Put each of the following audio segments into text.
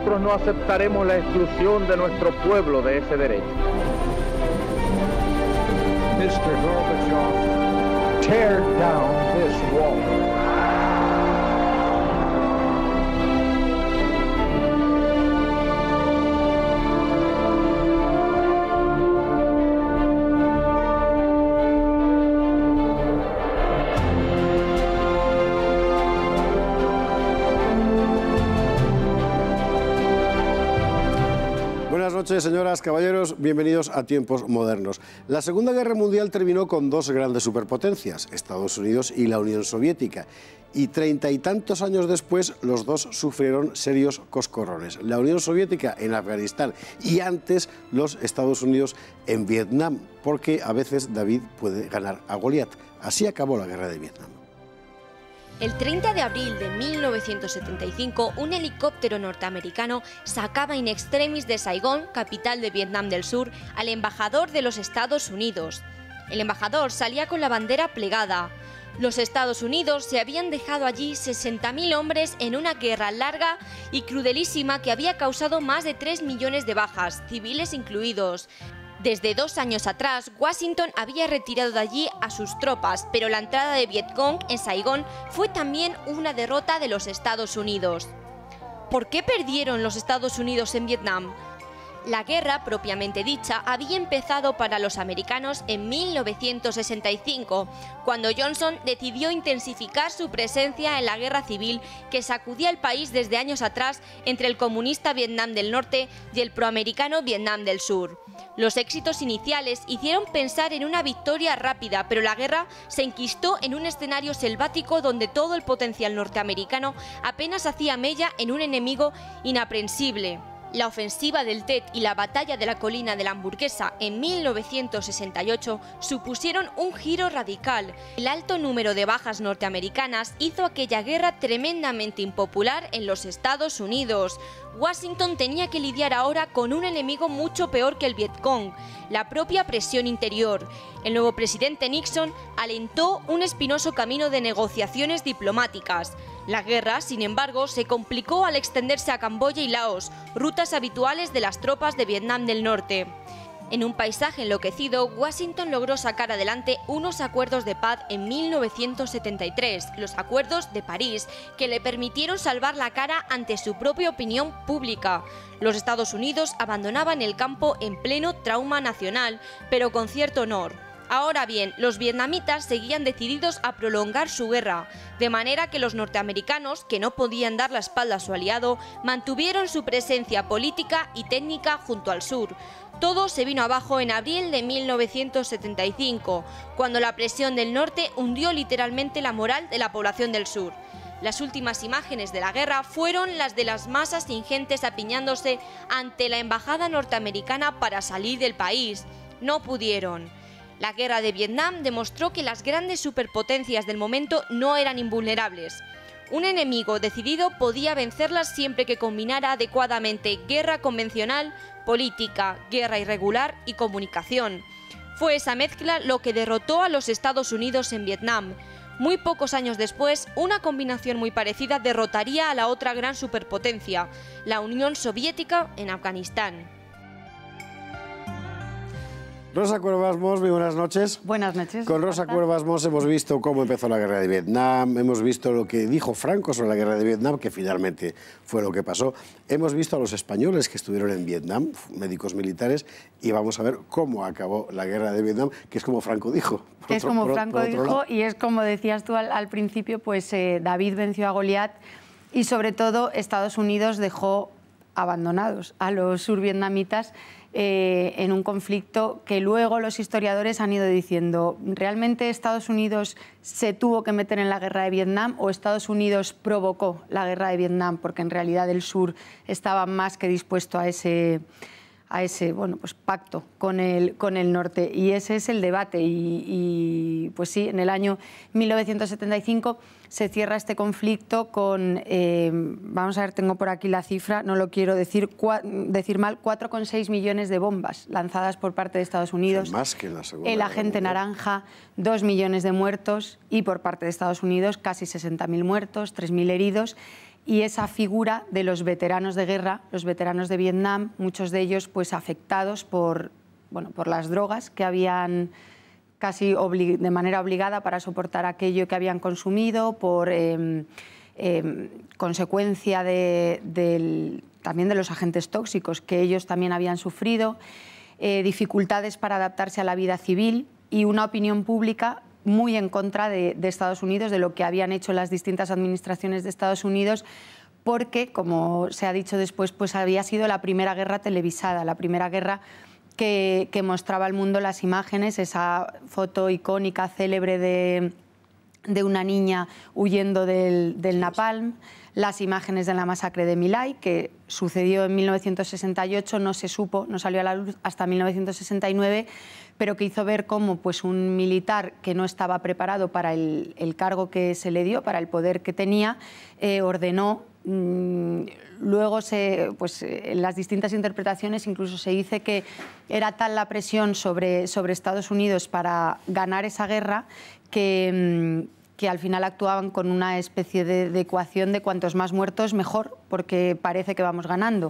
nosotros no aceptaremos la exclusión de nuestro pueblo de ese derecho. Mr. Gorbachev, tear down this wall. Buenas noches, señoras, caballeros, bienvenidos a Tiempos Modernos. La Segunda Guerra Mundial terminó con dos grandes superpotencias, Estados Unidos y la Unión Soviética. Y 30 y tantos años después, los dos sufrieron serios coscorrones. La Unión Soviética en Afganistán y antes los Estados Unidos en Vietnam, porque a veces David puede ganar a Goliat. Así acabó la Guerra de Vietnam. El 30 de abril de 1975, un helicóptero norteamericano sacaba in extremis de Saigón, capital de Vietnam del Sur, al embajador de los Estados Unidos. El embajador salía con la bandera plegada. Los Estados Unidos se habían dejado allí 60.000 hombres en una guerra larga y crudelísima que había causado más de 3 millones de bajas, civiles incluidos. Desde 2 años atrás, Washington había retirado de allí a sus tropas, pero la entrada de Vietcong en Saigón fue también una derrota de los Estados Unidos. ¿Por qué perdieron los Estados Unidos en Vietnam? La guerra, propiamente dicha, había empezado para los americanos en 1965, cuando Johnson decidió intensificar su presencia en la guerra civil que sacudía el país desde años atrás entre el comunista Vietnam del Norte y el proamericano Vietnam del Sur. Los éxitos iniciales hicieron pensar en una victoria rápida, pero la guerra se enquistó en un escenario selvático donde todo el potencial norteamericano apenas hacía mella en un enemigo inaprensible. La ofensiva del Tet y la batalla de la colina de la Hamburguesa en 1968 supusieron un giro radical. El alto número de bajas norteamericanas hizo aquella guerra tremendamente impopular en los Estados Unidos. Washington tenía que lidiar ahora con un enemigo mucho peor que el Vietcong, la propia presión interior. El nuevo presidente Nixon alentó un espinoso camino de negociaciones diplomáticas. La guerra, sin embargo, se complicó al extenderse a Camboya y Laos, rutas habituales de las tropas de Vietnam del Norte. En un paisaje enloquecido, Washington logró sacar adelante unos acuerdos de paz en 1973, los Acuerdos de París, que le permitieron salvar la cara ante su propia opinión pública. Los Estados Unidos abandonaban el campo en pleno trauma nacional, pero con cierto honor. Ahora bien, los vietnamitas seguían decididos a prolongar su guerra, de manera que los norteamericanos, que no podían dar la espalda a su aliado, mantuvieron su presencia política y técnica junto al sur. Todo se vino abajo en abril de 1975, cuando la presión del norte hundió literalmente la moral de la población del sur. Las últimas imágenes de la guerra fueron las de las masas ingentes apiñándose ante la embajada norteamericana para salir del país. No pudieron. La guerra de Vietnam demostró que las grandes superpotencias del momento no eran invulnerables. Un enemigo decidido podía vencerlas siempre que combinara adecuadamente guerra convencional, política, guerra irregular y comunicación. Fue esa mezcla lo que derrotó a los Estados Unidos en Vietnam. Muy pocos años después, una combinación muy parecida derrotaría a la otra gran superpotencia, la Unión Soviética en Afganistán. Rosa Cuervas Mos, muy buenas noches. Buenas noches. Con Rosa Cuervas Mos hemos visto cómo empezó la guerra de Vietnam, hemos visto lo que dijo Franco sobre la guerra de Vietnam, que finalmente fue lo que pasó. Hemos visto a los españoles que estuvieron en Vietnam, médicos militares, y vamos a ver cómo acabó la guerra de Vietnam, que es como Franco dijo. Es como Franco dijo, y es como decías tú al principio, pues David venció a Goliat y sobre todo Estados Unidos dejó abandonados a los survietnamitas en un conflicto que luego los historiadores han ido diciendo, ¿realmente Estados Unidos se tuvo que meter en la guerra de Vietnam o Estados Unidos provocó la guerra de Vietnam? Porque en realidad el sur estaba más que dispuesto a ese bueno, pues pacto con el norte, y ese es el debate. Y pues sí, en el año 1975 se cierra este conflicto con, vamos a ver, tengo por aquí la cifra, no lo quiero decir mal, 4,6 millones de bombas lanzadas por parte de Estados Unidos. Más que en la Segunda el agente naranja, 2 millones de muertos, y por parte de Estados Unidos casi 60.000 muertos, 3.000 heridos. y esa figura de los veteranos de guerra, los veteranos de Vietnam, muchos de ellos pues afectados por las drogas que habían casi de manera obligada para soportar aquello que habían consumido, por consecuencia también de los agentes tóxicos que ellos también habían sufrido, dificultades para adaptarse a la vida civil y una opinión pública muy en contra de Estados Unidos, de lo que habían hecho las distintas administraciones de Estados Unidos, porque, como se ha dicho después, pues había sido la primera guerra televisada, la primera guerra que mostraba al mundo las imágenes, esa foto icónica, célebre de una niña huyendo del napalm, las imágenes de la masacre de My Lai, que sucedió en 1968, no se supo, no salió a la luz hasta 1969, pero que hizo ver cómo pues, un militar que no estaba preparado para el cargo que se le dio, para el poder que tenía, ordenó. Luego, en las distintas interpretaciones, incluso se dice que era tal la presión sobre Estados Unidos para ganar esa guerra que al final actuaban con una especie de ecuación de cuantos más muertos mejor, porque parece que vamos ganando.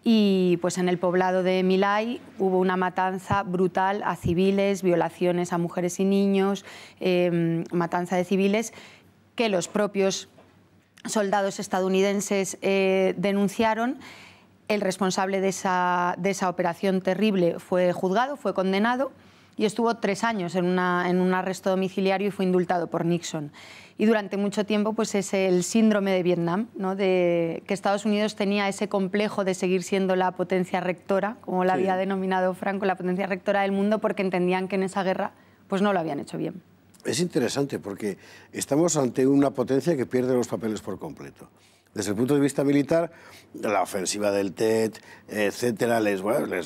Y pues en el poblado de My Lai hubo una matanza brutal a civiles, violaciones a mujeres y niños, matanza de civiles, que los propios soldados estadounidenses denunciaron. El responsable de esa operación terrible fue juzgado, fue condenado y estuvo 3 años en un arresto domiciliario y fue indultado por Nixon. Y durante mucho tiempo pues es el síndrome de Vietnam, ¿no? De que Estados Unidos tenía ese complejo de seguir siendo la potencia rectora, como la había denominado Franco, la potencia rectora del mundo, porque entendían que en esa guerra pues no lo habían hecho bien. Es interesante porque estamos ante una potencia que pierde los papeles por completo. Desde el punto de vista militar, la ofensiva del Tet, etcétera, les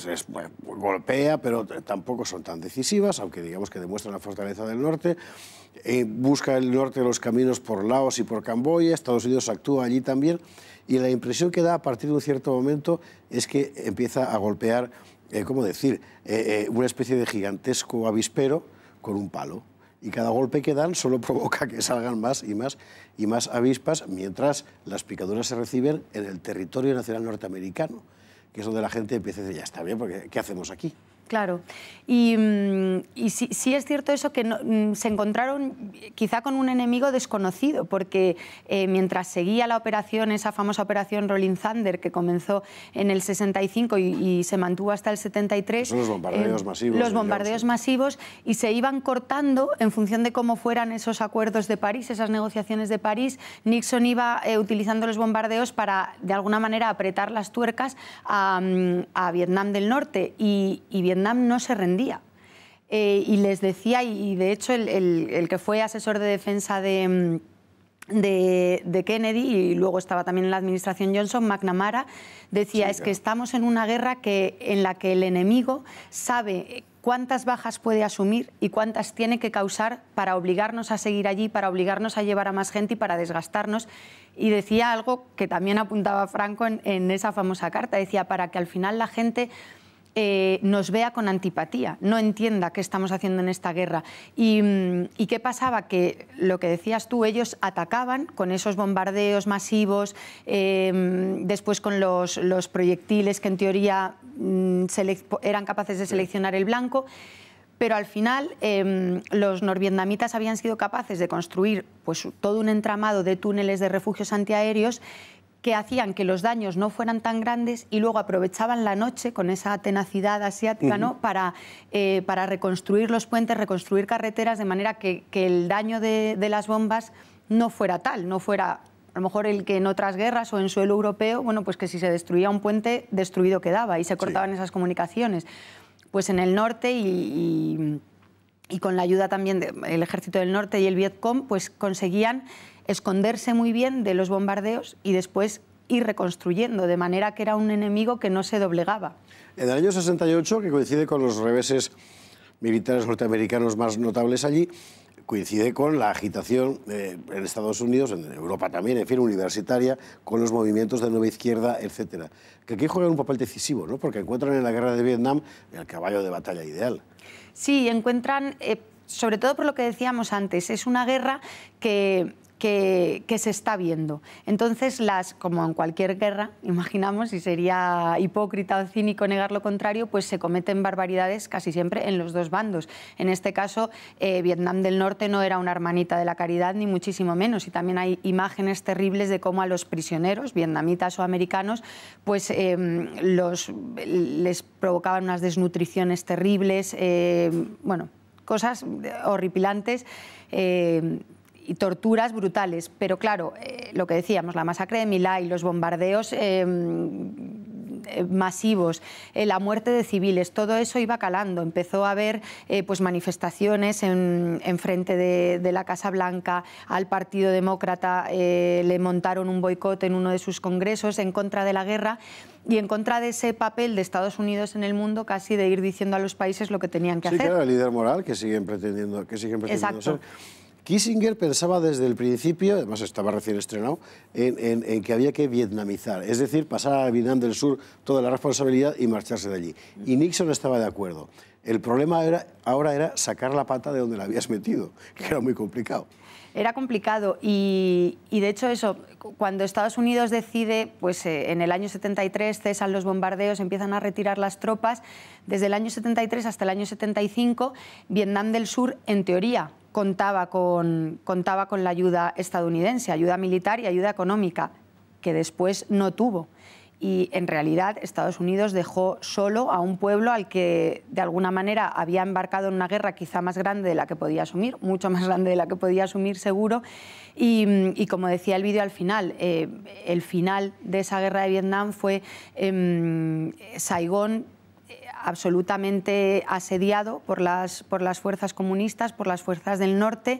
golpea, pero tampoco son tan decisivas, aunque digamos que demuestran la fortaleza del norte. Busca el norte los caminos por Laos y por Camboya, Estados Unidos actúa allí también, y la impresión que da a partir de un cierto momento es que empieza a golpear, ¿cómo decir?, una especie de gigantesco avispero con un palo. Y cada golpe que dan solo provoca que salgan más y más y más avispas, mientras las picaduras se reciben en el territorio nacional norteamericano, que es donde la gente empieza a decir, ya está bien, porque ¿qué hacemos aquí? Claro, y sí es cierto eso, que se encontraron quizá con un enemigo desconocido, porque mientras seguía la operación, esa famosa operación Rolling Thunder, que comenzó en el 65 y se mantuvo hasta el 73... Son los bombardeos masivos. Los bombardeos masivos, y se iban cortando en función de cómo fueran esos acuerdos de París, esas negociaciones de París. Nixon iba utilizando los bombardeos para, de alguna manera, apretar las tuercas a Vietnam del Norte, y Vietnam no se rendía. Y les decía, y de hecho el que fue asesor de defensa de Kennedy, y luego estaba también en la administración Johnson, McNamara, decía, es que estamos en una guerra en la que el enemigo sabe cuántas bajas puede asumir y cuántas tiene que causar para obligarnos a seguir allí, para obligarnos a llevar a más gente y para desgastarnos. Y decía algo que también apuntaba Franco en esa famosa carta, decía, para que al final la gente nos vea con antipatía, no entienda qué estamos haciendo en esta guerra. ¿Y qué pasaba? Que lo que decías tú, ellos atacaban con esos bombardeos masivos, después con los proyectiles que en teoría eran capaces de seleccionar el blanco, pero al final los norvietnamitas habían sido capaces de construir pues, todo un entramado de túneles de refugios antiaéreos que hacían que los daños no fueran tan grandes, y luego aprovechaban la noche con esa tenacidad asiática, ¿no? para reconstruir los puentes, reconstruir carreteras, de manera que el daño de las bombas no fuera tal, no fuera a lo mejor el que en otras guerras o en suelo europeo, bueno, pues que si se destruía un puente, destruido quedaba y se cortaban esas comunicaciones. Pues en el norte y con la ayuda también del Ejército del Norte y el Vietcong, pues conseguían esconderse muy bien de los bombardeos y después ir reconstruyendo, de manera que era un enemigo que no se doblegaba. En el año 68, que coincide con los reveses militares norteamericanos más notables allí, coincide con la agitación en Estados Unidos, en Europa también, en fin, universitaria, con los movimientos de nueva izquierda, etcétera, que aquí juegan un papel decisivo, ¿no? Porque encuentran en la guerra de Vietnam el caballo de batalla ideal. Sí, encuentran, sobre todo por lo que decíamos antes, es una guerra que que se está viendo. Entonces, como en cualquier guerra, imaginamos, y sería hipócrita o cínico negar lo contrario, pues se cometen barbaridades casi siempre en los dos bandos. En este caso, Vietnam del Norte no era una hermanita de la caridad, ni muchísimo menos, y también hay imágenes terribles de cómo a los prisioneros, vietnamitas o americanos, pues les provocaban unas desnutriciones terribles, bueno, cosas horripilantes, y torturas brutales. Pero claro, lo que decíamos, la masacre de My Lai, los bombardeos masivos, la muerte de civiles, todo eso iba calando. Empezó a haber pues manifestaciones en frente de la Casa Blanca. Al Partido Demócrata le montaron un boicot en uno de sus congresos en contra de la guerra y en contra de ese papel de Estados Unidos en el mundo, casi de ir diciendo a los países lo que tenían que hacer. Sí, claro, el líder moral que siguen pretendiendo Exacto. ser. Kissinger pensaba desde el principio, además estaba recién estrenado, en que había que vietnamizar, es decir, pasar a Vietnam del Sur toda la responsabilidad y marcharse de allí. Y Nixon estaba de acuerdo. El problema ahora era sacar la pata de donde la habías metido, que era muy complicado. Era complicado y de hecho eso, cuando Estados Unidos decide, pues en el año 73 cesan los bombardeos, empiezan a retirar las tropas, desde el año 73 hasta el año 75, Vietnam del Sur, en teoría, contaba con la ayuda estadounidense, ayuda militar y ayuda económica, que después no tuvo. Y en realidad Estados Unidos dejó solo a un pueblo al que de alguna manera había embarcado en una guerra quizá más grande de la que podía asumir, mucho más grande de la que podía asumir seguro. Y como decía el vídeo al final, el final de esa guerra de Vietnam fue Saigón absolutamente asediado por las fuerzas comunistas, por las fuerzas del norte.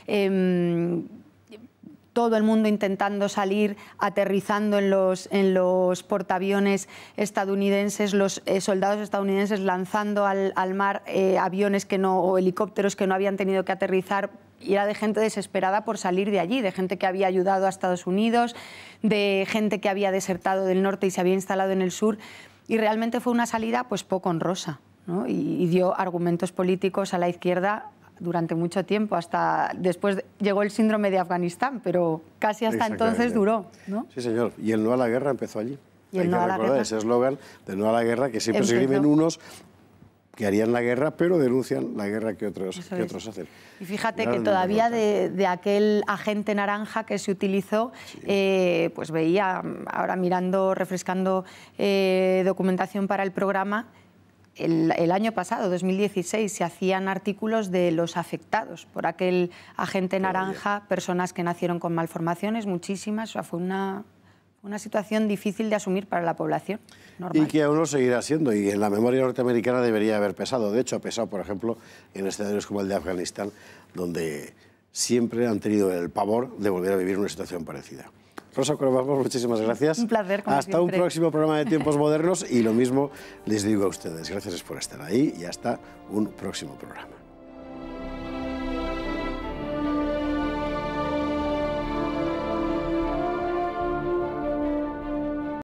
Todo el mundo intentando salir, aterrizando en los portaaviones estadounidenses, los soldados estadounidenses lanzando al mar aviones o helicópteros que no habían tenido que aterrizar. Y era de gente desesperada por salir de allí, de gente que había ayudado a Estados Unidos, de gente que había desertado del norte y se había instalado en el sur. Y realmente fue una salida pues poco honrosa, ¿no? Y dio argumentos políticos a la izquierda durante mucho tiempo, hasta después llegó el síndrome de Afganistán, pero casi hasta entonces duró, ¿no? Sí, señor. Y el no a la guerra empezó allí. Y el no a la guerra. Ese eslogan de no a la guerra, que siempre se escriben unos que harían la guerra, pero denuncian la guerra que otros hacen. Y fíjate que todavía de aquel agente naranja que se utilizó, sí. Pues veía, ahora mirando, refrescando documentación para el programa, el año pasado, 2016, se hacían artículos de los afectados por aquel agente naranja, personas que nacieron con malformaciones, muchísimas. O sea, fue una situación difícil de asumir para la población normal. Y que aún lo seguirá siendo, y en la memoria norteamericana debería haber pesado. De hecho, ha pesado, por ejemplo, en escenarios como el de Afganistán, donde siempre han tenido el pavor de volver a vivir una situación parecida. Rosa Corbamos, muchísimas gracias. Un placer, como hasta siempre. Un próximo programa de Tiempos Modernos, y lo mismo les digo a ustedes. Gracias por estar ahí y hasta un próximo programa.